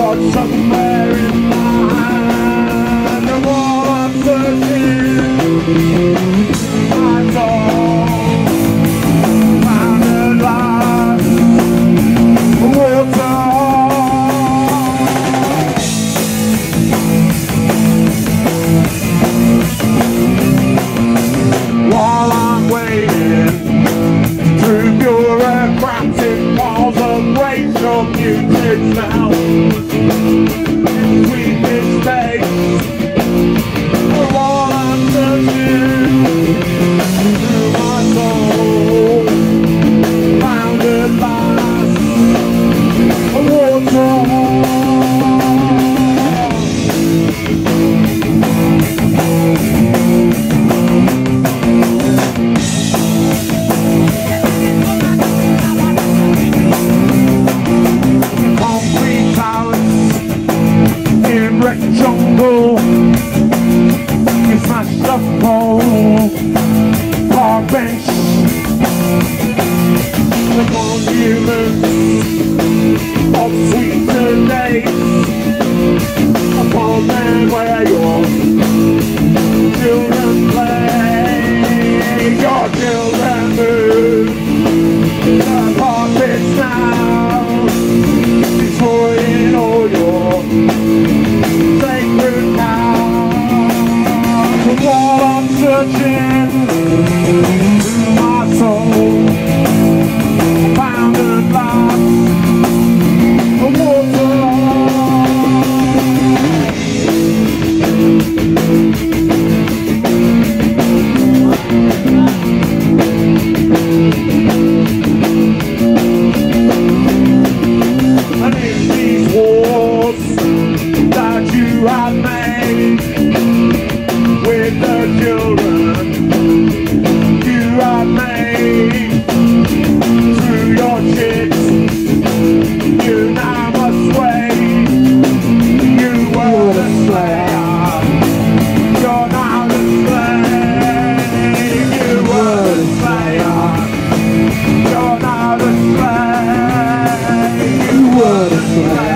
somewhere in my hand, and while I'm searching my soul, found at last water. While I'm waiting through bureaucratic walls of racial muted mouths, sweet mistakes, while I'm searching through my soul, found at last water. Jungle, you smashed the pole, park bench, the monuments of sweeter days, upon them where your children play, your children move, the carpets now, destroying all your sacred cows. While I'm searching through my soul, found at last water. And in these wars that you have made with the children you have made through your kids, you now must wait. You were the slayer, you're now the slave. You were the slayer, you're now the slave. You were the slave.